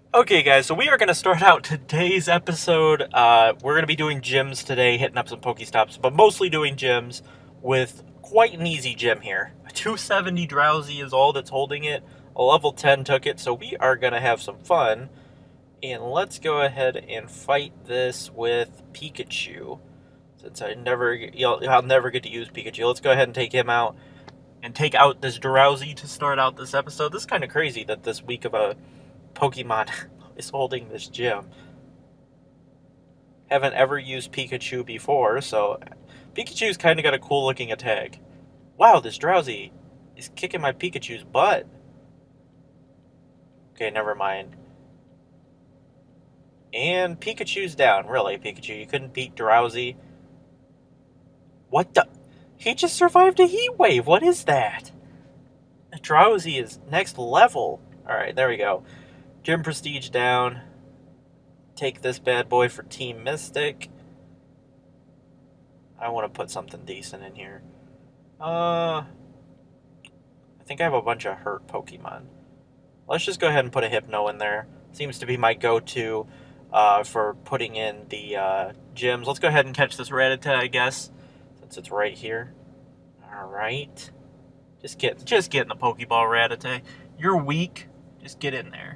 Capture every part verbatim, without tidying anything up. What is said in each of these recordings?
Okay, guys, so we are going to start out today's episode. Uh, we're going to be doing gyms today, hitting up some Pokestops, but mostly doing gyms with quite an easy gym here. A two seventy Drowsy is all that's holding it. A level ten took it, so we are going to have some fun. And let's go ahead and fight this with Pikachu. Since I never, you know, I'll never get to use Pikachu. Let's go ahead and take him out and take out this Drowsy to start out this episode. This is kind of crazy that this week of a Pokemon is holding this gym. Haven't ever used Pikachu before, so Pikachu's kind of got a cool looking attack. Wow, this Drowsy is kicking my Pikachu's butt. Okay, never mind. And Pikachu's down. Really, Pikachu, you couldn't beat Drowsy. What the? He just survived a heat wave. What is that? Drowsy is next level. Alright, there we go. Gym Prestige down. Take this bad boy for Team Mystic. I want to put something decent in here. Uh, I think I have a bunch of hurt Pokemon. Let's just go ahead and put a Hypno in there. Seems to be my go-to uh, for putting in the uh, gyms. Let's go ahead and catch this Rattata, I guess, since it's right here. All right. Just get, just get in the Pokeball, Rattata. You're weak. Just get in there.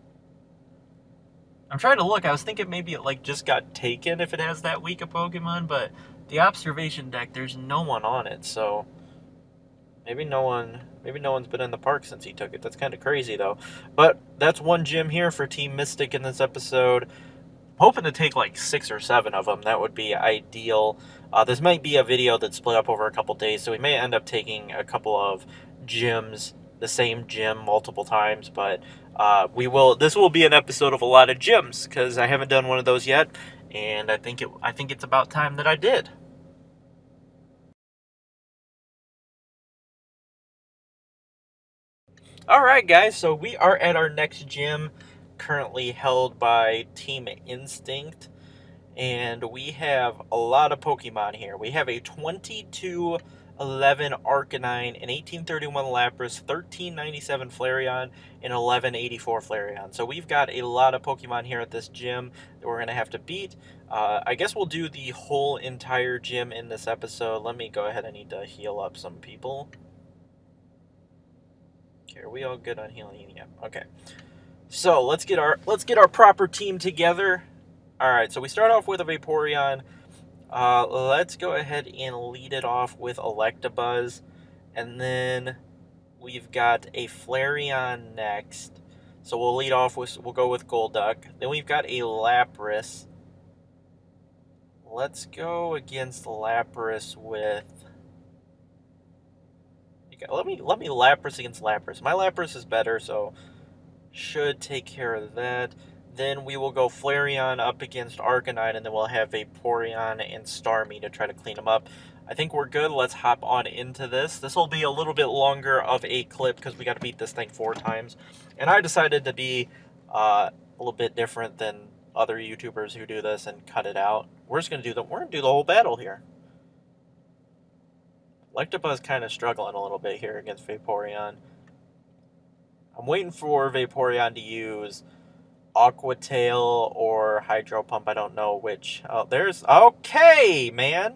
I'm trying to look. I was thinking maybe it like just got taken if it has that weak a Pokemon, but the observation deck, there's no one on it, so maybe no one maybe no one's been in the park since he took it. That's kind of crazy though. But that's one gym here for Team Mystic in this episode. I'm hoping to take like six or seven of them. That would be ideal. Uh, this might be a video that's split up over a couple days, so we may end up taking a couple of gyms, the same gym multiple times, but uh, we will. This will be an episode of a lot of gyms because I haven't done one of those yet, and I think it. I think it's about time that I did. Alright guys, so we are at our next gym, currently held by Team Instinct, and we have a lot of Pokemon here. We have a twenty-two eleven Arcanine, an eighteen thirty-one Lapras, thirteen ninety-seven Flareon, and eleven eighty-four Flareon. So we've got a lot of Pokemon here at this gym that we're going to have to beat. Uh, I guess we'll do the whole entire gym in this episode. Let me go ahead, I need to heal up some people. Okay, are we all good on healing? Yeah. Okay. So let's get our let's get our proper team together. All right. So we start off with a Vaporeon. Uh, let's go ahead and lead it off with Electabuzz, and then we've got a Flareon next. So we'll lead off with we'll go with Golduck. Then we've got a Lapras. Let's go against Lapras with. Let me let me Lapras against Lapras. My Lapras is better, so should take care of that. Then we will go Flareon up against Arcanine, and then we'll have Vaporeon and Starmie to try to clean them up. I think we're good. Let's hop on into this. This will be a little bit longer of a clip because we got to beat this thing four times. And I decided to be uh, a little bit different than other YouTubers who do this and cut it out. We're just gonna do the we're gonna do the whole battle here. Electabuzz kind of struggling a little bit here against Vaporeon. I'm waiting for Vaporeon to use Aqua Tail or Hydro Pump. I don't know which. Oh, there's... Okay, man!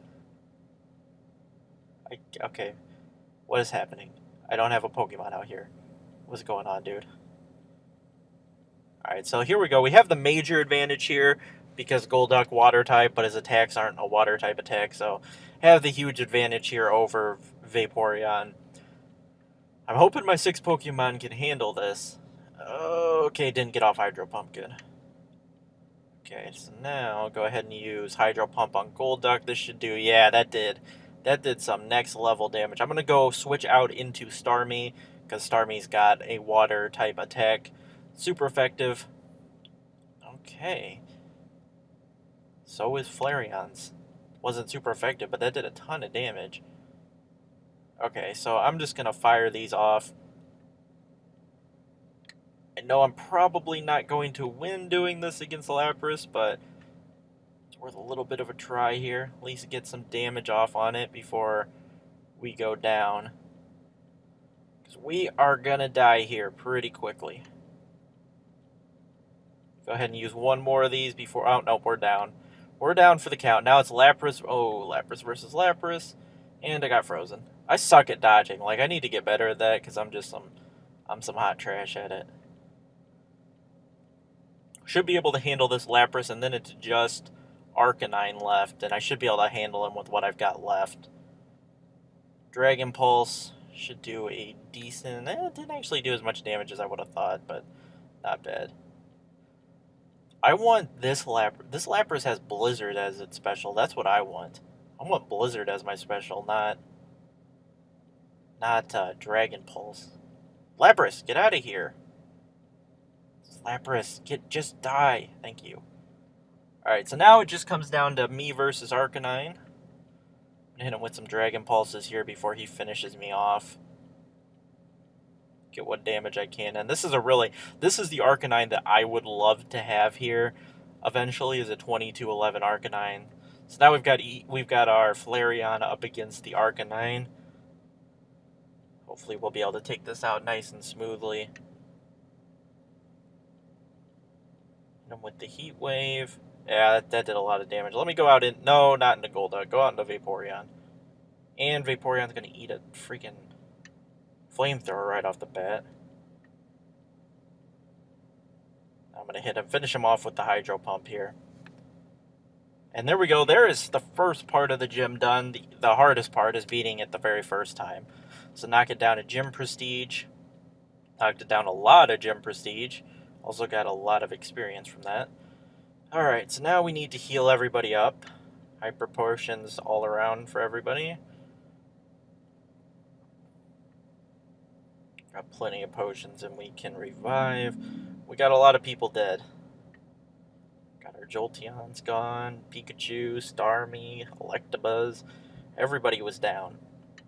I, okay. What is happening? I don't have a Pokemon out here. What's going on, dude? Alright, so here we go. We have the major advantage here because Golduck water type, but his attacks aren't a water type attack, so have the huge advantage here over Vaporeon. I'm hoping my six Pokemon can handle this. Okay, didn't get off Hydro Pump, good. Okay, so now I'll go ahead and use Hydro Pump on Golduck. This should do, yeah, that did. That did some next level damage. I'm going to go switch out into Starmie, because Starmie's got a water type attack. Super effective. Okay. So is Flareon's. Wasn't super effective, but that did a ton of damage. Okay, so I'm just going to fire these off. I know I'm probably not going to win doing this against Lapras, but it's worth a little bit of a try here. At least get some damage off on it before we go down. Because we are going to die here pretty quickly. Go ahead and use one more of these before... Oh, no, we're down. We're down for the count. Now it's Lapras. Oh, Lapras versus Lapras. And I got frozen. I suck at dodging. Like, I need to get better at that because I'm just some... I'm some hot trash at it. Should be able to handle this Lapras, and then it's just Arcanine left, and I should be able to handle him with what I've got left. Dragon Pulse should do a decent... Eh, it didn't actually do as much damage as I would have thought, but not bad. I want this Lapras. This Lapras has Blizzard as its special. That's what I want. I want Blizzard as my special, not... Not uh, Dragon Pulse. Lapras, get out of here. Lapras, get just die. Thank you. Alright, so now it just comes down to me versus Arcanine. I'm gonna hit him with some Dragon Pulses here before he finishes me off. Get what damage I can. And this is a really... This is the Arcanine that I would love to have here eventually, is a twenty-two eleven Arcanine. So now we've got we've got our Flareon up against the Arcanine. Hopefully we'll be able to take this out nice and smoothly. Hit him with the Heat Wave. Yeah, that, that did a lot of damage. Let me go out in... No, not into Golduck. Go out into Vaporeon. And Vaporeon's going to eat a freaking Flamethrower right off the bat. I'm going to hit him. Finish him off with the Hydro Pump here. And there we go. There is the first part of the gym done. The, the hardest part is beating it the very first time. So knock it down to Gym Prestige. Knocked it down a lot of Gym Prestige. Also got a lot of experience from that. Alright, so now we need to heal everybody up. Hyper Potions all around for everybody. Got plenty of potions and we can revive. We got a lot of people dead. Got our Jolteon's gone. Pikachu, Starmie, Electabuzz. Everybody was down.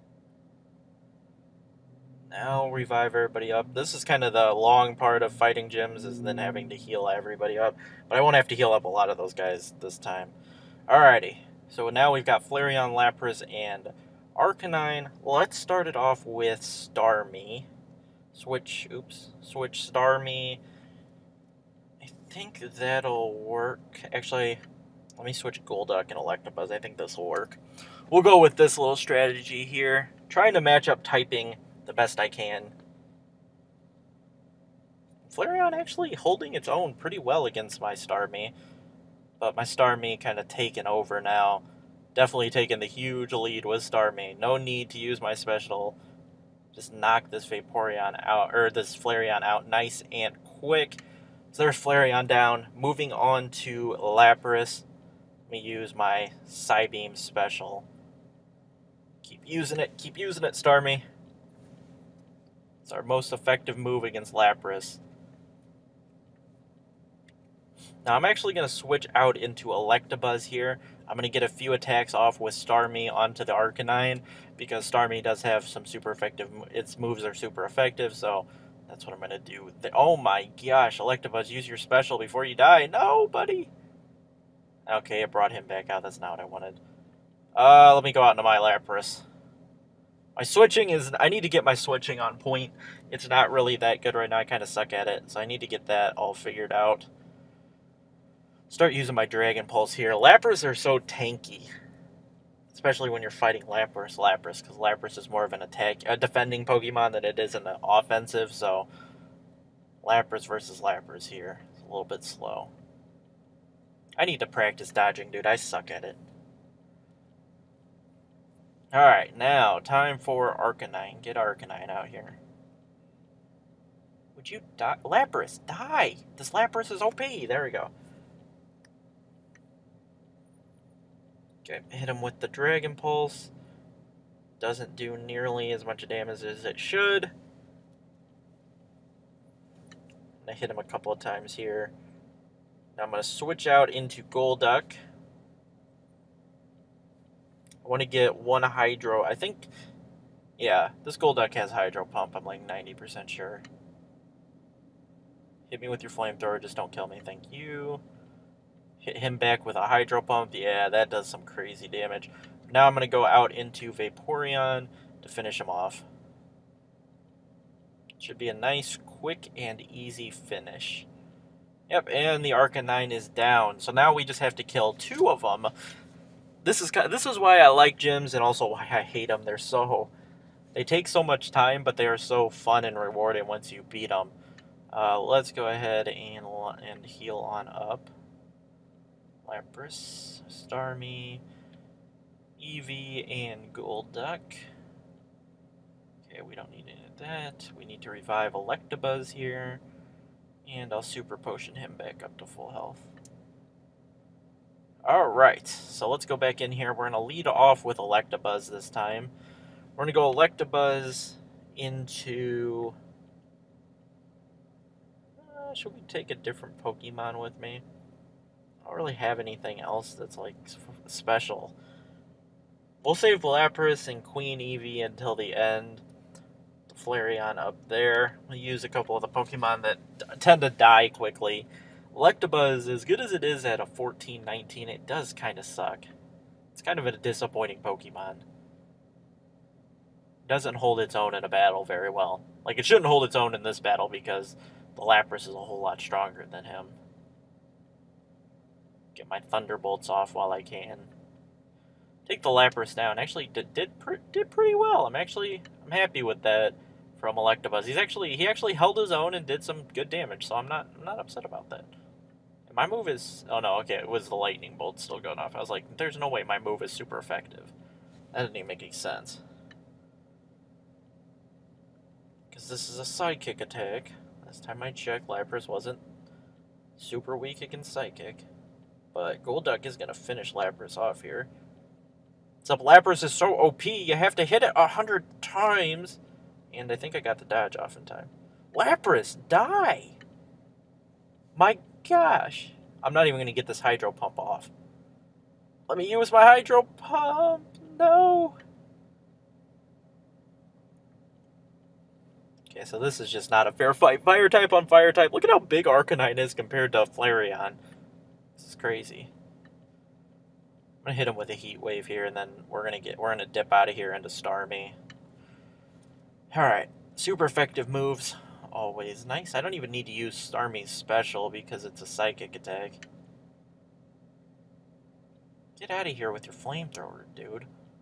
Now revive everybody up. This is kind of the long part of fighting gyms, is then having to heal everybody up. But I won't have to heal up a lot of those guys this time. Alrighty. So now we've got Flareon, Lapras, and Arcanine. Let's start it off with Starmie. Switch, oops. Switch Starmie. I think that'll work. Actually, let me switch Golduck and Electabuzz. I think this will work. We'll go with this little strategy here. Trying to match up typing the best I can. Flareon actually holding its own pretty well against my Starmie. But my Starmie kind of taken over now. Definitely taking the huge lead with Starmie. No need to use my special. Just knock this Vaporeon out, or this Flareon out nice and quick. So there's Flareon down. Moving on to Lapras. Let me use my Psybeam special. Keep using it. Keep using it, Starmie. It's our most effective move against Lapras. Now I'm actually going to switch out into Electabuzz here. I'm going to get a few attacks off with Starmie onto the Arcanine, because Starmie does have some super effective... Its moves are super effective, so that's what I'm going to do. Oh my gosh, Electabuzz, use your special before you die. No, buddy! Okay, it brought him back out. That's not what I wanted. Uh, let me go out into my Lapras. My switching is... I need to get my switching on point. It's not really that good right now. I kind of suck at it, so I need to get that all figured out. Start using my Dragon Pulse here. Lapras are so tanky. Especially when you're fighting Lapras, Lapras, because Lapras is more of an attack, a defending Pokemon than it is an offensive, so Lapras versus Lapras here. It's a little bit slow. I need to practice dodging, dude. I suck at it. Alright, now, time for Arcanine. Get Arcanine out here. Would you die? Lapras, die! This Lapras is O P. There we go. Okay, hit him with the Dragon Pulse. Doesn't do nearly as much damage as it should. I'm going to hit him a couple of times here. Now I'm going to switch out into Golduck. I want to get one Hydro. I think, yeah, this Golduck has Hydro Pump. I'm like ninety percent sure. Hit me with your Flamethrower. Just don't kill me. Thank you. Hit him back with a Hydro Pump. Yeah, that does some crazy damage. Now I'm going to go out into Vaporeon to finish him off. Should be a nice, quick, and easy finish. Yep, and the Arcanine is down. So now we just have to kill two of them. This is this is why I like gyms and also why I hate them. They're so they take so much time, but they are so fun and rewarding once you beat them. Uh, let's go ahead and and heal on up. Lapras, Starmie, Eevee, and Golduck. Okay, we don't need any of that. We need to revive Electabuzz here. And I'll Super Potion him back up to full health. Alright, so let's go back in here. We're going to lead off with Electabuzz this time. We're going to go Electabuzz into... Uh, should we take a different Pokemon with me? I don't really have anything else that's, like, special. We'll save Lapras and Queen Eevee until the end. The Flareon up there. We'll use a couple of the Pokemon that tend to die quickly. Electabuzz, as good as it is at a fourteen nineteen, it does kind of suck. It's kind of a disappointing Pokemon. It doesn't hold its own in a battle very well. Like, it shouldn't hold its own in this battle because the Lapras is a whole lot stronger than him. Get my Thunderbolts off while I can. Take the Lapras down. Actually, did did, pre did pretty well. I'm actually I'm happy with that from Electabuzz. He's actually he actually held his own and did some good damage, so I'm not I'm not upset about that. My move is... Oh, no, okay, it was the lightning bolt still going off. I was like, there's no way my move is super effective. That didn't even make any sense. Because this is a Psychic attack. Last time I checked, Lapras wasn't super weak against Psychic. But Golduck is going to finish Lapras off here. Except Lapras is so O P, you have to hit it a hundred times. And I think I got the dodge off in time. Lapras, die! My gosh. I'm not even going to get this Hydro Pump off. Let me use my Hydro Pump. No. Okay, so this is just not a fair fight. Fire type on Fire type. Look at how big Arcanine is compared to Flareon. This is crazy. I'm going to hit him with a Heat Wave here, and then we're going to get we're going to dip out of here into Starmie. Alright. Super effective moves. Always nice. I don't even need to use Starmie's special because it's a Psychic attack. Get out of here with your flamethrower, dude.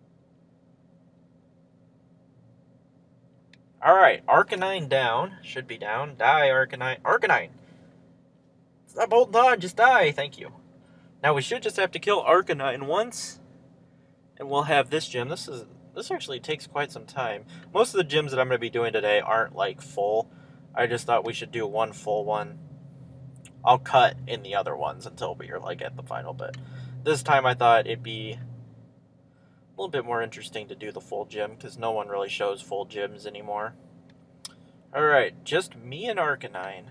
Alright, Arcanine down. Should be down. Die, Arcanine. Arcanine! Stop holding on, just die. Thank you. Now we should just have to kill Arcanine once, and we'll have this gym. This is this actually takes quite some time. Most of the gyms that I'm going to be doing today aren't, like, full. I just thought we should do one full one. I'll cut in the other ones until we're, like, at the final bit. This time I thought it'd be a little bit more interesting to do the full gym, because no one really shows full gyms anymore. Alright, just me and Arcanine.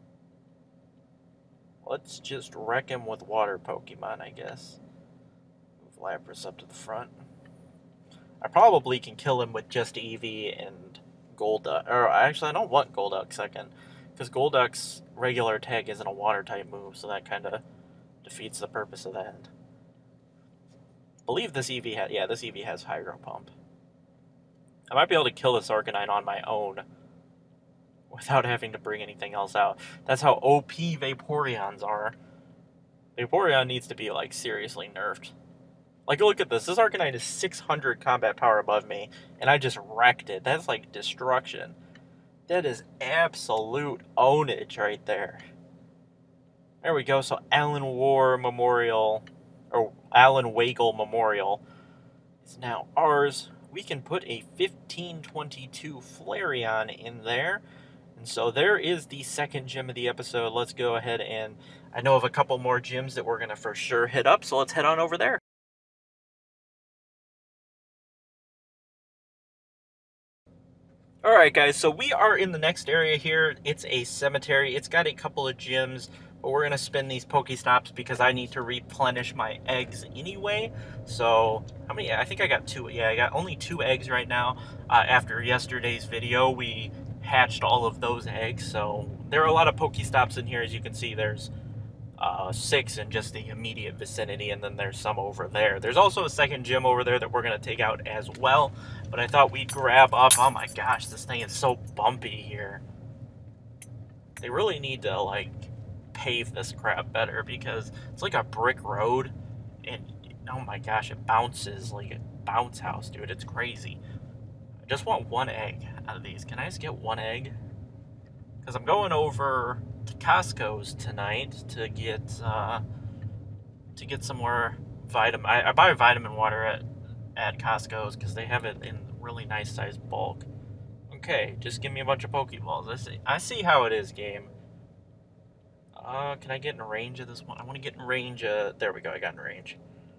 Let's just wreck him with water Pokemon, I guess. Move Lapras up to the front. I probably can kill him with just Eevee and Golduck. Or actually, I don't want Golduck second, because Golduck's regular attack isn't a water type move, so that kind of defeats the purpose of that. I believe this Eevee has, yeah, this Eevee has Hydro Pump. I might be able to kill this Arcanine on my own without having to bring anything else out. That's how O P Vaporeons are. Vaporeon needs to be, like, seriously nerfed. Like, look at this. This Arcanine is six hundred combat power above me, and I just wrecked it. That's, like, destruction. That is absolute ownage right there. There we go. So, Alan War Memorial, or Alan Wagle Memorial, is now ours. We can put a fifteen twenty-two Flareon in there. And so there is the second gym of the episode. Let's go ahead and... I know of a couple more gyms that we're going to for sure hit up, so let's head on over there. Alright guys, so we are in the next area here. It's a cemetery. It's got a couple of gyms, but we're going to spin these Pokestops because I need to replenish my eggs anyway. So, how many? I think I got two. Yeah, I got only two eggs right now. Uh, after yesterday's video, we hatched all of those eggs. So, there are a lot of Pokestops in here. As you can see, there's uh, six in just the immediate vicinity, and then there's some over there. There's also a second gym over there that we're going to take out as well. But I thought we'd grab up... Oh my gosh, this thing is so bumpy here. They really need to, like, pave this crap better because it's like a brick road, and oh my gosh, it bounces like a bounce house, dude. It's crazy. I just want one egg out of these. Can I just get one egg? Because I'm going over to Costco's tonight to get uh, to get some more vitamin. I, I buy vitamin water at at Costco's because they have it in really nice sized bulk. Okay, just give me a bunch of Pokeballs. I see. I see how it is, game. Uh, can I get in range of this one? I want to get in range. Of, there we go. I got in range.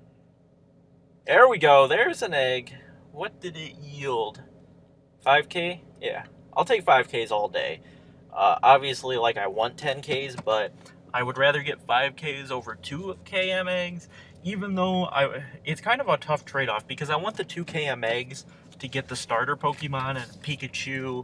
There we go. There's an egg. What did it yield? five K? Yeah, I'll take five Ks all day. Uh, obviously, like, I want ten Ks, but I would rather get five Ks over two K M eggs, even though I, it's kind of a tough trade-off, because I want the two K M eggs to get the starter Pokemon and Pikachu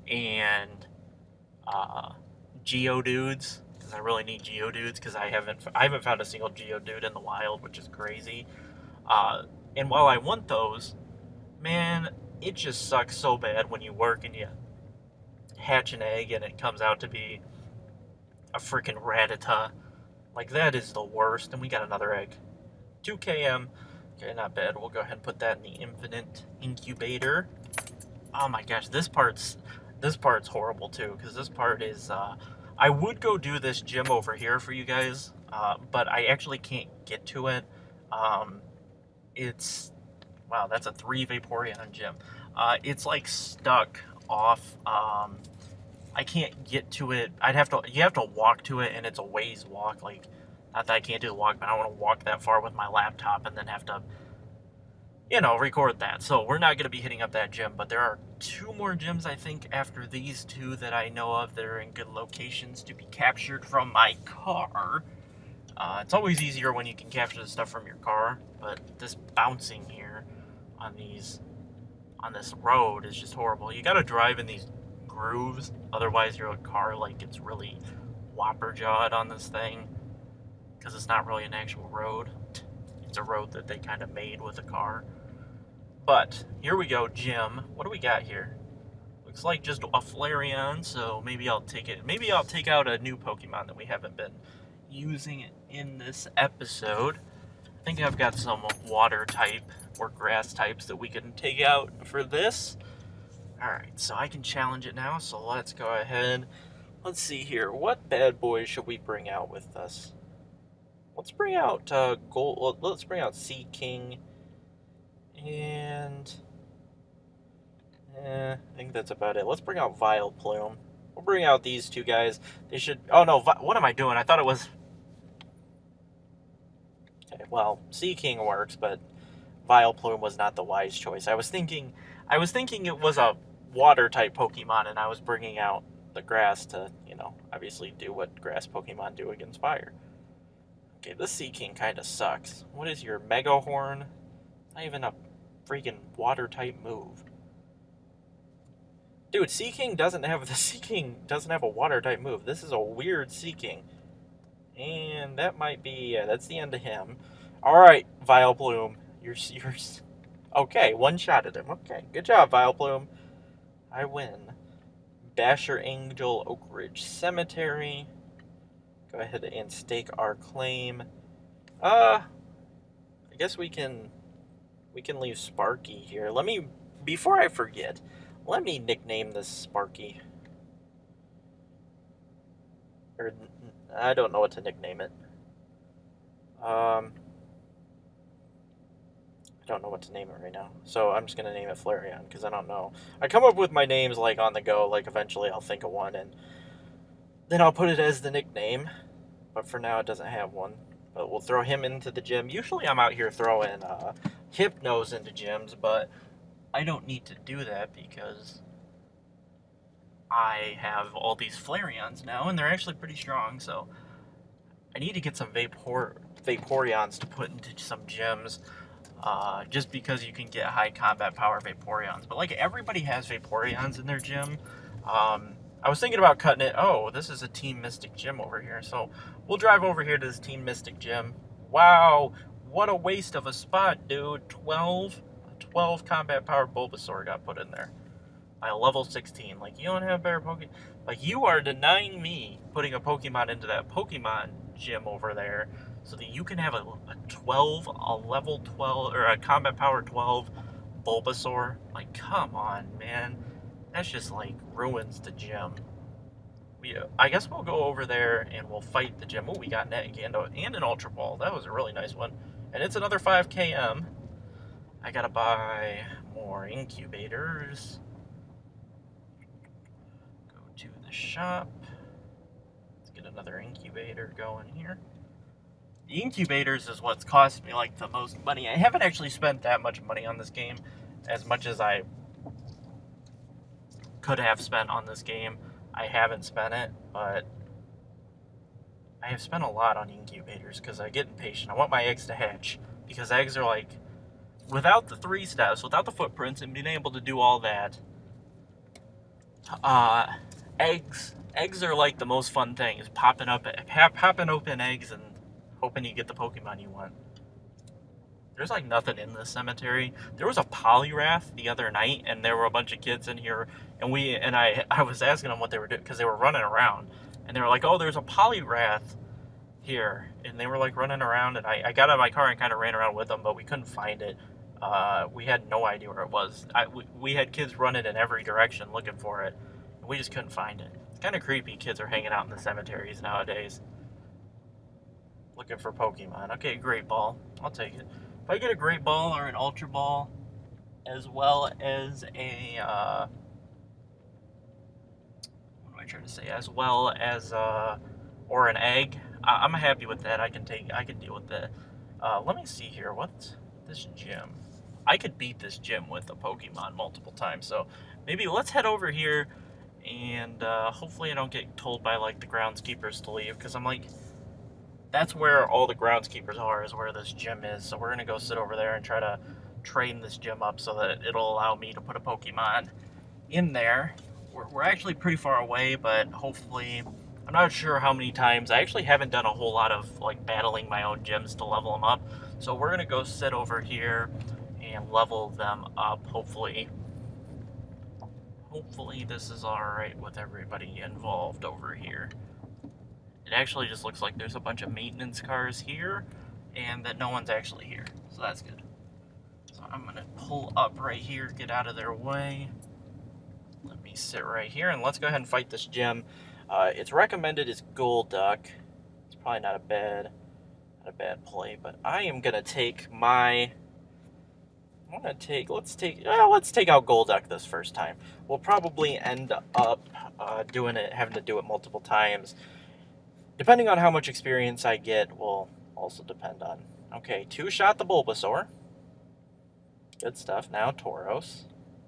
and uh, Geodudes, because I really need Geodudes, because I haven't, I haven't found a single Geodude in the wild, which is crazy. Uh, and while I want those, man, it just sucks so bad when you work and you hatch an egg and it comes out to be a freaking Rattata. Like, that is the worst. And we got another egg. two K M. Okay, not bad. We'll go ahead and put that in the infinite incubator. Oh my gosh, this part's this part's horrible too, because this part is uh I would go do this gym over here for you guys, uh, but I actually can't get to it. Um it's wow, that's a three Vaporeon gym. Uh it's like stuck off. um I can't get to it. I'd have to, you have to walk to it, and it's a ways walk. Like, not that I can't do the walk, but I don't want to walk that far with my laptop and then have to, you know, record that. So we're not going to be hitting up that gym, but there are two more gyms, I think, after these two that I know of that are in good locations to be captured from my car. Uh, it's always easier when you can capture the stuff from your car, but this bouncing here on these, on this road is just horrible. You got to drive in these grooves, otherwise your car like gets really whopper jawed on this thing, because it's not really an actual road. It's a road that they kind of made with a car. But here we go, gym. What do we got here? Looks like just a Flareon, so maybe I'll take it. Maybe I'll take out a new Pokemon that we haven't been using in this episode. I think I've got some water type or grass types that we can take out for this. Alright, so I can challenge it now, so let's go ahead. Let's see here. What bad boys should we bring out with us? Let's bring out uh, Gold. Let's bring out Seaking. And eh, I think that's about it. Let's bring out Vileplume. We'll bring out these two guys. They should. Oh no! What am I doing? I thought it was. Okay, well, Seaking works, but Vileplume was not the wise choice. I was thinking. I was thinking it was a water type Pokemon, and I was bringing out the grass to, you know, obviously do what grass Pokemon do against fire. Okay, this Seaking kind of sucks. What is your Mega Horn? Not even a freaking water type move. Dude, Seaking doesn't have the Seaking doesn't have a water type move. This is a weird Seaking. And that might be yeah, that's the end of him. Alright, Vileplume. You're you're okay, one shot at him. Okay, good job, Vileplume. I win. Basher Angel, Oak Ridge Cemetery. Go ahead and stake our claim. Uh, I guess we can we can leave Sparky here. Let me, before I forget, let me nickname this Sparky. Or I don't know what to nickname it. Um. I don't know what to name it right now, so I'm just gonna name it Flareon, because I don't know. I come up with my names like on the go, like eventually I'll think of one, and then I'll put it as the nickname, but for now it doesn't have one. But we'll throw him into the gym. Usually I'm out here throwing uh, Hypnos into gyms, but I don't need to do that because I have all these Flareons now, and they're actually pretty strong, so I need to get some Vapor Vaporeons to put into some gyms. Uh, just because you can get high combat power Vaporeons. But, like, everybody has Vaporeons in their gym. Um, I was thinking about cutting it. Oh, this is a Team Mystic gym over here. So, we'll drive over here to this Team Mystic gym. Wow, what a waste of a spot, dude. twelve, twelve combat power Bulbasaur got put in there. By level sixteen. Like, you don't have better Pokemon. Like, you are denying me putting a Pokemon into that Pokemon gym over there so that you can have a, a twelve, a level twelve, or a combat power twelve Bulbasaur. Like, come on, man. That's just, like, ruins the gym. We, uh, I guess we'll go over there and we'll fight the gym. Oh, we got Net Gando and an Ultra Ball. That was a really nice one. And it's another five K M. I gotta buy more incubators. Go to the shop. Let's get another incubator going here. The incubators is what's cost me like the most money. I haven't actually spent that much money on this game, as much as I could have spent on this game. I haven't spent it, but I have spent a lot on incubators because I get impatient. I want my eggs to hatch, because eggs are like, without the three steps, without the footprints, and being able to do all that, uh, eggs, eggs are like the most fun thing, is popping up, popping open eggs and hoping you get the Pokemon you want. There's like nothing in this cemetery. There was a Poliwrath the other night, and there were a bunch of kids in here, and we and I I was asking them what they were doing, because they were running around, and they were like, "Oh, there's a Poliwrath here," and they were like running around, and I, I got out of my car and kind of ran around with them, but we couldn't find it. Uh, we had no idea where it was. I, we, we had kids running in every direction looking for it, and we just couldn't find it. It's kind of creepy. Kids are hanging out in the cemeteries nowadays, looking for Pokemon. Okay, Great Ball. I'll take it. If I get a Great Ball or an Ultra Ball, as well as a, uh, what am I trying to say? As well as, uh, or an egg, I I'm happy with that. I can take, I can deal with that. Uh, let me see here. What's this gym? I could beat this gym with a Pokemon multiple times. So maybe let's head over here, and uh, hopefully I don't get told by like the groundskeepers to leave, because I'm like, that's where all the groundskeepers are, is where this gym is. So we're going to go sit over there and try to train this gym up so that it'll allow me to put a Pokemon in there. We're, we're actually pretty far away, but hopefully, I'm not sure how many times. I actually haven't done a whole lot of like battling my own gyms to level them up. So we're going to go sit over here and level them up, hopefully. Hopefully this is alright with everybody involved over here. It actually just looks like there's a bunch of maintenance cars here, and that no one's actually here, so that's good. So I'm going to pull up right here, get out of their way. Let me sit right here, and let's go ahead and fight this gym. Uh, it's recommended is Golduck. It's probably not a bad, not a bad play, but I am going to take my... I'm going to take, let's take, well, let's take out Golduck this first time. We'll probably end up uh, doing it, having to do it multiple times. Depending on how much experience I get will also depend on... Okay, two-shot the Bulbasaur. Good stuff. Now Tauros.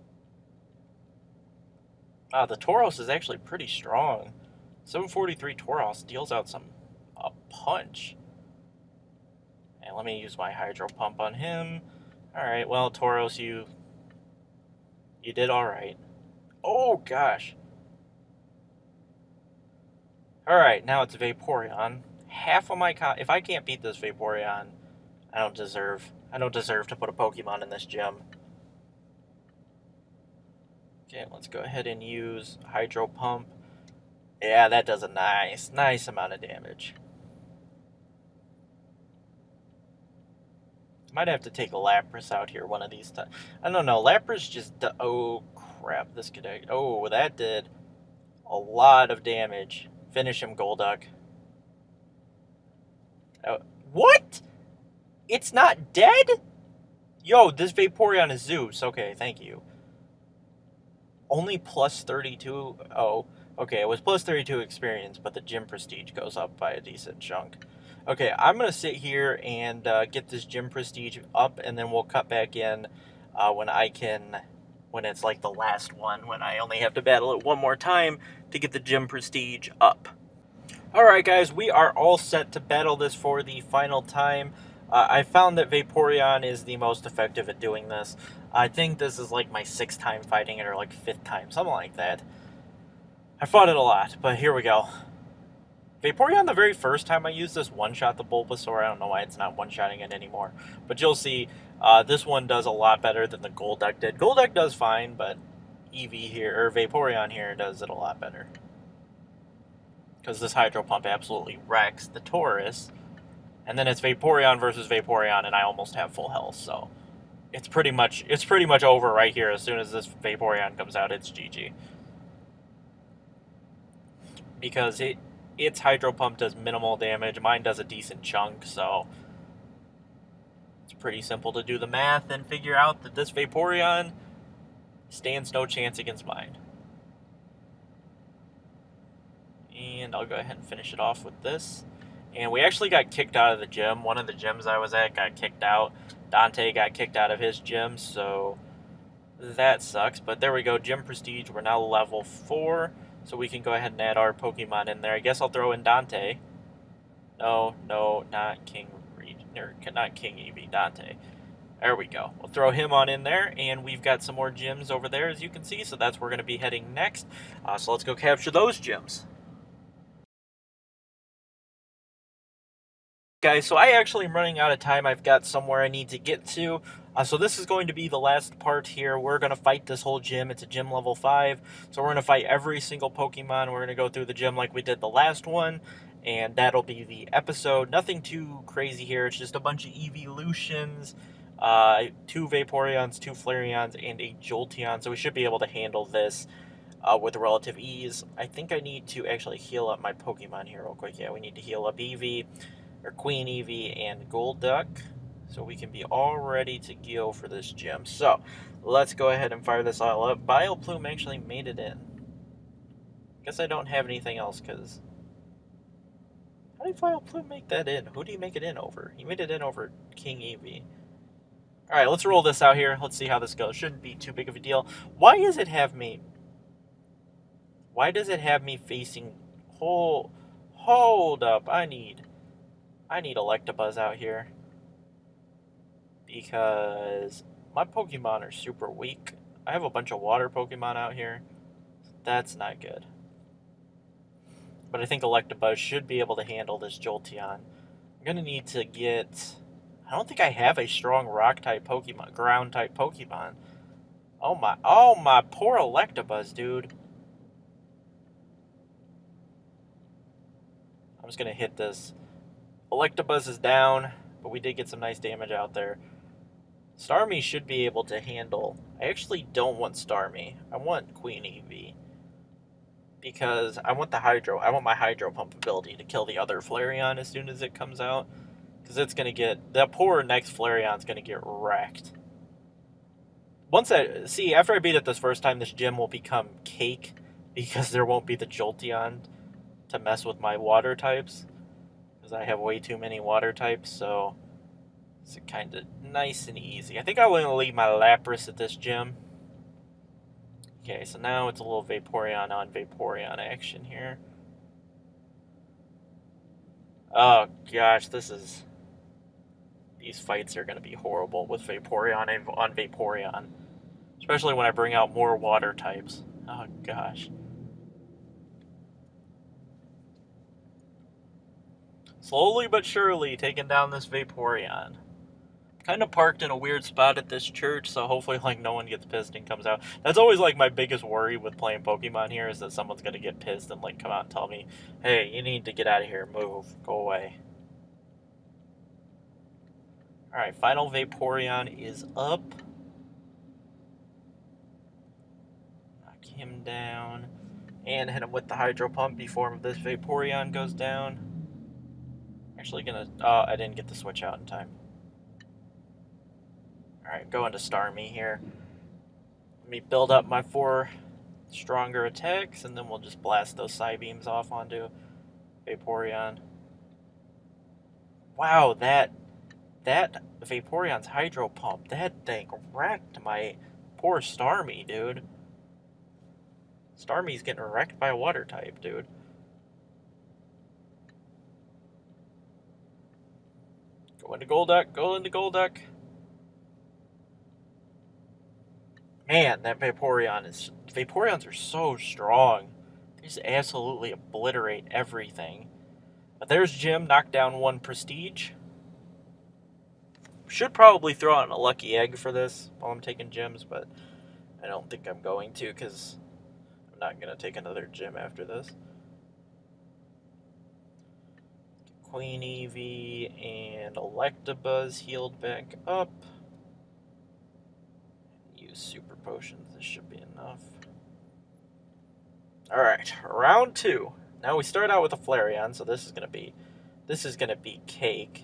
Wow, the Tauros is actually pretty strong. seven forty-three Tauros deals out some... a punch. And let me use my Hydro Pump on him. Alright, well, Tauros, you... You did alright. Oh, gosh. Alright, now it's Vaporeon. Half of my con- if I can't beat this Vaporeon, I don't deserve I don't deserve to put a Pokemon in this gym. Okay, let's go ahead and use Hydro Pump. Yeah, that does a nice, nice amount of damage. Might have to take a Lapras out here one of these times. I don't know, Lapras just... Oh, crap, this could... Oh, that did a lot of damage. Finish him, Golduck. Oh, what? It's not dead? Yo, this Vaporeon is Zeus. Okay, thank you. Only plus thirty-two. Oh, okay, it was plus thirty-two experience, but the gym prestige goes up by a decent chunk. Okay, I'm going to sit here and uh, get this gym prestige up, and then we'll cut back in uh, when I can... when it's like the last one, when I only have to battle it one more time to get the gym prestige up. Alright guys, we are all set to battle this for the final time. Uh, I found that Vaporeon is the most effective at doing this. I think this is like my sixth time fighting it, or like fifth time, something like that. I fought it a lot, but here we go. Vaporeon, the very first time I used this, one-shot the Bulbasaur. I don't know why it's not one-shotting it anymore. But you'll see, uh, this one does a lot better than the Golduck did. Golduck does fine, but Eevee here, or Vaporeon here, does it a lot better. because this Hydro Pump absolutely wrecks the Tauros. And then it's Vaporeon versus Vaporeon, and I almost have full health, so it's pretty much it's pretty much over right here. As soon as this Vaporeon comes out, it's G G. Because it its Hydro Pump does minimal damage, mine does a decent chunk, so it's pretty simple to do the math and figure out that this Vaporeon stands no chance against mine. And I'll go ahead and finish it off with this. And we actually got kicked out of the gym. One of the gyms I was at got kicked out. Dante got kicked out of his gym, so that sucks. But there we go, Gym Prestige. We're now level four, so we can go ahead and add our Pokemon in there. I guess I'll throw in Dante. No, no, not King Reed, or not King Eevee, Dante. There we go. We'll throw him on in there, and we've got some more gyms over there, as you can see, so that's where we're going to be heading next. Uh, so let's go capture those gyms. Guys, so I actually am running out of time. I've got somewhere I need to get to. Uh, so this is going to be the last part here. We're going to fight this whole gym. It's a gym level five. So we're going to fight every single Pokemon. We're going to go through the gym like we did the last one. And that'll be the episode. Nothing too crazy here. It's just a bunch of evolutions. Uh, two Vaporeons, two Flareons, and a Jolteon. So we should be able to handle this uh, with relative ease. I think I need to actually heal up my Pokemon here real quick. Yeah, we need to heal up Eevee, or Queen Eevee, and Golduck, so we can be all ready to go for this gym. So let's go ahead and fire this all up. Vileplume actually made it in. Guess I don't have anything else, because how did Vileplume make that in? Who do you make it in over? He made it in over King Eevee. Alright, let's roll this out here. Let's see how this goes. Shouldn't be too big of a deal. Why does it have me... Why does it have me facing... Hold, hold up. I need... I need Electabuzz out here. Because my Pokemon are super weak. I have a bunch of water Pokemon out here. That's not good. But I think Electabuzz should be able to handle this Jolteon. I'm going to need to get... I don't think I have a strong Rock-type Pokemon, Ground-type Pokemon. Oh my, oh my, poor Electabuzz, dude. I'm just going to hit this. Electabuzz is down, but we did get some nice damage out there. Starmie should be able to handle... I actually don't want Starmie. I want Queen Eevee. Because I want the Hydro... I want my Hydro Pump ability to kill the other Flareon as soon as it comes out. Because it's going to get... That poor next Flareon's going to get wrecked. Once I... See, after I beat it this first time, this gym will become cake. Because there won't be the Jolteon to mess with my water types. Because I have way too many water types, so... It's kind of nice and easy. I think I'm going to leave my Lapras at this gym. Okay, so now it's a little Vaporeon on Vaporeon action here. Oh gosh, this is... These fights are going to be horrible with Vaporeon and on Vaporeon. Especially when I bring out more water types. Oh gosh. Slowly but surely taking down this Vaporeon. Kind of parked in a weird spot at this church, so hopefully like no one gets pissed and comes out. That's always like my biggest worry with playing Pokemon here, is that someone's going to get pissed and like come out and tell me, hey, you need to get out of here, move, go away. Alright, final Vaporeon is up. Knock him down. And hit him with the Hydro Pump before this Vaporeon goes down. Actually gonna... Oh, I didn't get the switch out in time. Alright, go into Starmie here. Let me build up my four stronger attacks, and then we'll just blast those Psybeams off onto Vaporeon. Wow, that... That Vaporeon's Hydro Pump, that thing wrecked my poor Starmie, dude. Starmie's getting wrecked by a water type, dude. Go into Golduck, go into Golduck. Man, that Vaporeon is... Vaporeons are so strong. They just absolutely obliterate everything. But there's Jim, knocked down one Prestige. Should probably throw out a lucky egg for this while I'm taking gyms, but I don't think I'm going to, because I'm not going to take another gym after this. Queen Eevee and Electabuzz healed back up. Use Super Potions, this should be enough. Alright, round two. Now we start out with a Flareon, so this is gonna be this is gonna be cake.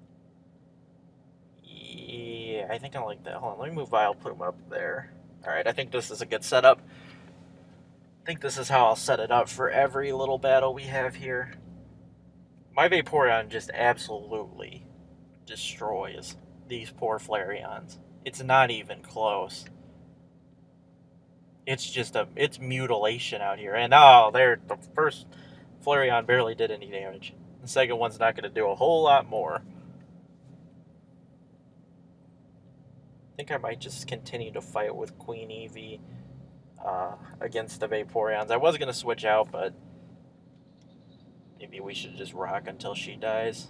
Yeah, I think I like that. Hold on, let me move Vileplume up there. Alright, I think this is a good setup. I think this is how I'll set it up for every little battle we have here. My Vaporeon just absolutely destroys these poor Flareons. It's not even close. It's just a, it's mutilation out here. And oh, there, the first Flareon barely did any damage. The second one's not going to do a whole lot more. I think I might just continue to fight with Queen Eevee uh, against the Vaporeons. I was going to switch out, but maybe we should just rock until she dies.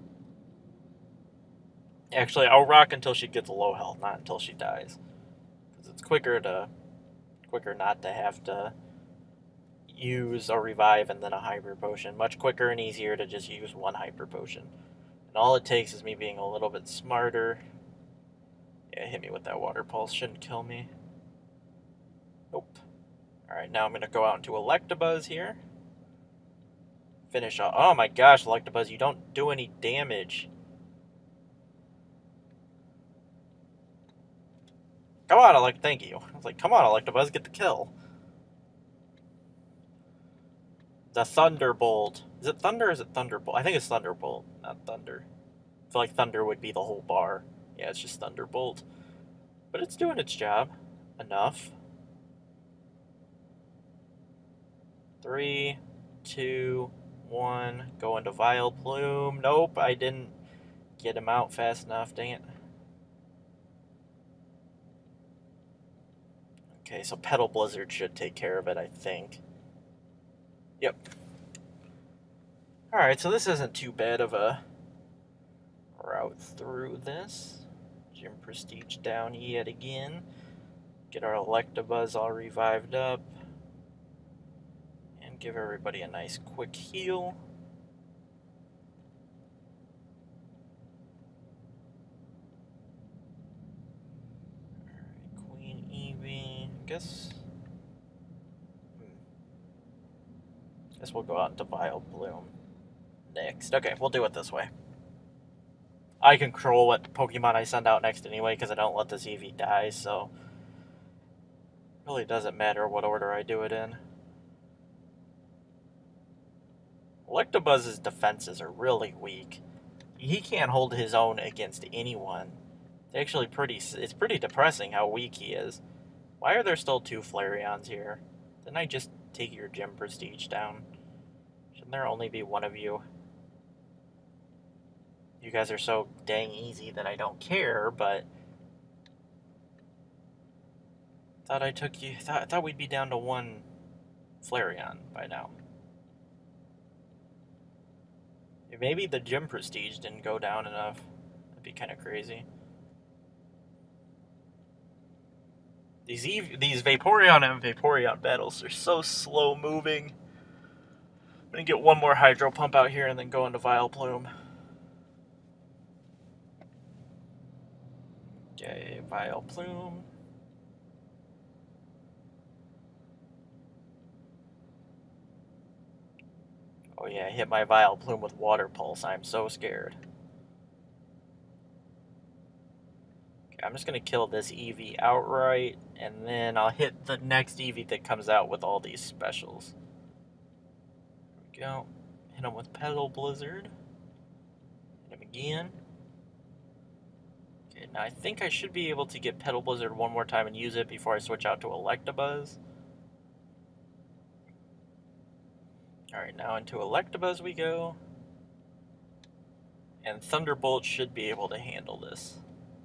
Actually, I'll rock until she gets low health, not until she dies. Because it's quicker to, quicker not to have to use a revive and then a hyper potion. Much quicker and easier to just use one hyper potion. And all it takes is me being a little bit smarter. Yeah, hit me with that water pulse. Shouldn't kill me. Nope. Alright, now I'm going to go out into Electabuzz here. Finish off. Oh my gosh, Electabuzz, you don't do any damage. Come on, Elect. Thank you. I was like, come on, Electabuzz, get the kill. The Thunderbolt. Is it Thunder or is it Thunderbolt? I think it's Thunderbolt, not Thunder. I feel like Thunder would be the whole bar. Yeah, it's just Thunderbolt. But it's doing its job. Enough. Three, two, one. Go into Vileplume. Nope, I didn't get him out fast enough. Dang it. Okay, so Petal Blizzard should take care of it, I think. Yep. Alright, so this isn't too bad of a route through this. Gym Prestige down yet again. Get our Electabuzz all revived up. And give everybody a nice quick heal. Alright, Queen Eevee. I guess... Guess we'll go out into Vileplume next. Okay, we'll do it this way. I control what Pokemon I send out next anyway, because I don't let this Eevee die, so... It really doesn't matter what order I do it in. Electabuzz's defenses are really weak. He can't hold his own against anyone. It's actually pretty... It's pretty depressing how weak he is. Why are there still two Flareons here? Didn't I just take your Gym Prestige down? Shouldn't there only be one of you? You guys are so dang easy that I don't care, but... Thought I took you... Thought, thought we'd be down to one Flareon by now. Maybe the Gym Prestige didn't go down enough. That'd be kind of crazy. These Eve, these Vaporeon and Vaporeon battles are so slow moving. I'm gonna get one more Hydro Pump out here and then go into Vileplume. Okay, Vileplume. Oh yeah, I hit my Vileplume with Water Pulse. I'm so scared. Okay, I'm just gonna kill this Eevee outright, and then I'll hit the next Eevee that comes out with all these specials. There we go. Hit him with Petal Blizzard. Hit him again. Okay, now I think I should be able to get Petal Blizzard one more time and use it before I switch out to Electabuzz. Alright, now into Electabuzz we go. And Thunderbolt should be able to handle this.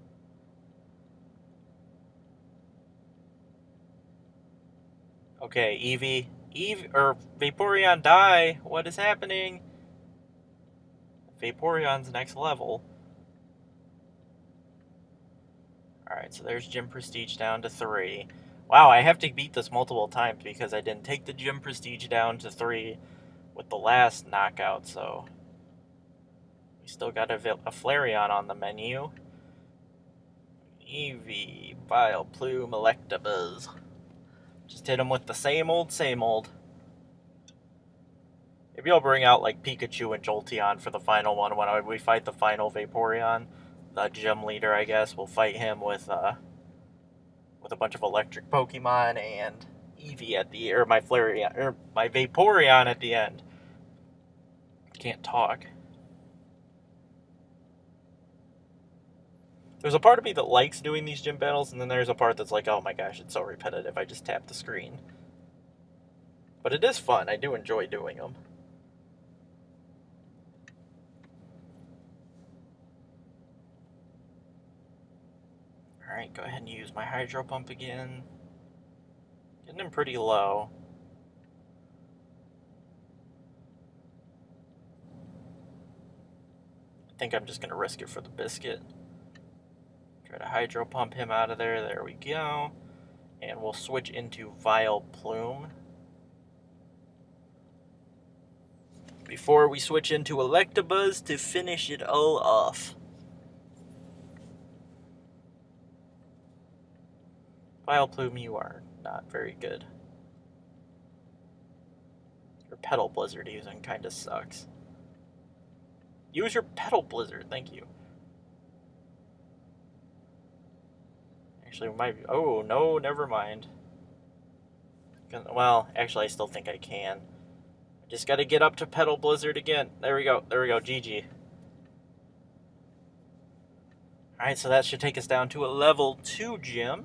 Okay, Eevee. Eevee, or Vaporeon die! What is happening? Vaporeon's next level. Alright, so there's Gym Prestige down to three. Wow, I have to beat this multiple times because I didn't take the Gym Prestige down to three with the last knockout, so... We still got a, a Flareon on the menu. Eevee, Vileplume, Electabuzz. Just hit him with the same old, same old. Maybe I'll bring out like Pikachu and Jolteon for the final one when we fight the final Vaporeon. The gym leader, I guess. We'll fight him with uh, with a bunch of electric Pokemon and Eevee at the or my Flareon or my Vaporeon at the end. Can't talk. There's a part of me that likes doing these gym battles, and then there's a part that's like, oh my gosh, it's so repetitive, I just tap the screen. But it is fun, I do enjoy doing them. Alright, go ahead and use my Hydro Pump again. Getting him pretty low. I think I'm just going to risk it for the biscuit. Try to Hydro Pump him out of there. There we go. And we'll switch into Vileplume. Before we switch into Electabuzz to finish it all off. Vileplume, you are not very good. Your Petal Blizzard using kind of sucks. Use your Petal Blizzard, thank you. Actually, we might be, oh, no, never mind. Well, actually, I still think I can. I just got to get up to Petal Blizzard again. There we go, there we go, G G. Alright, so that should take us down to a level two gym.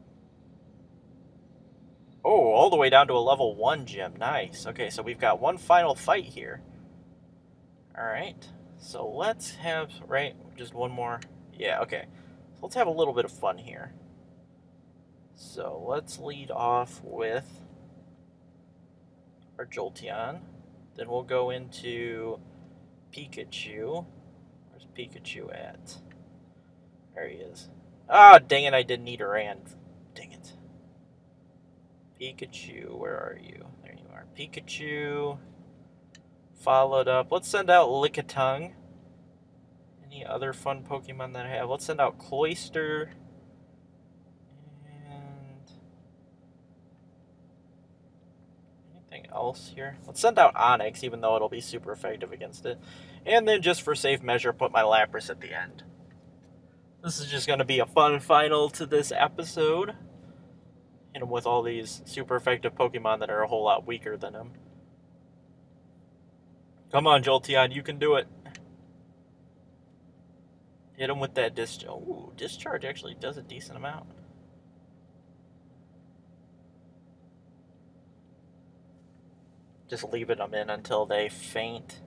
Oh, all the way down to a level one gym. Nice. Okay, so we've got one final fight here. Alright, so let's have, right, just one more. Yeah, okay. So let's have a little bit of fun here. So let's lead off with our Jolteon. Then we'll go into Pikachu. Where's Pikachu at? There he is. Ah, dang it, I didn't need a Rand. Dang it. Pikachu, where are you? There you are. Pikachu. Followed up. Let's send out Lickitung. Any other fun Pokemon that I have? Let's send out Cloyster. Else here. Let's send out Onix, even though it'll be super effective against it. And then just for safe measure, put my Lapras at the end. This is just going to be a fun final to this episode. Hit him with all these super effective Pokemon that are a whole lot weaker than him. Come on, Jolteon, you can do it. Hit him with that discharge. Ooh, discharge actually does a decent amount. Just leaving them in until they faint.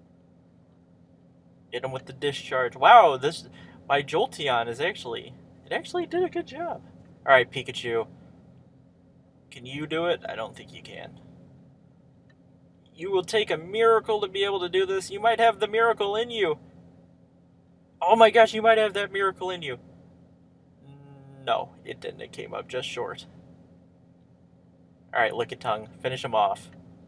Hit them with the discharge. Wow, this my Jolteon is actually it actually did a good job. All right, Pikachu. Can you do it? I don't think you can. You will take a miracle to be able to do this. You might have the miracle in you. Oh my gosh, you might have that miracle in you. No, it didn't. It came up just short. All right, Lickitung, finish him off.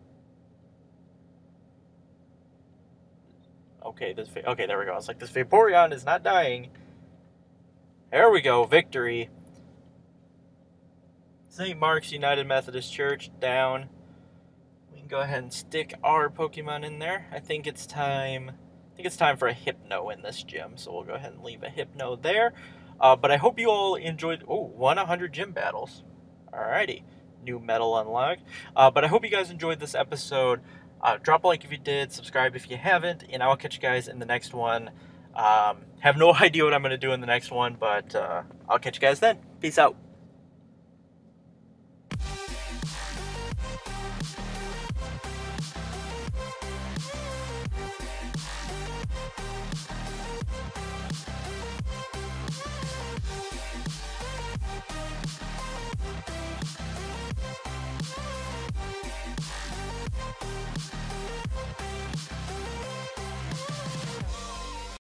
Okay, this okay, there we go. It's like this Vaporeon is not dying. There we go, victory. Saint Mark's United Methodist Church down. We can go ahead and stick our Pokemon in there. I think it's time. I think it's time for a Hypno in this gym, so we'll go ahead and leave a Hypno there. Uh, but I hope you all enjoyed. Oh, won one hundred gym battles. Alrighty, new medal unlocked. Uh, but I hope you guys enjoyed this episode. Uh, drop a like if you did, subscribe if you haven't, and I'll catch you guys in the next one. Um, have no idea what I'm going to do in the next one, but uh, I'll catch you guys then. Peace out.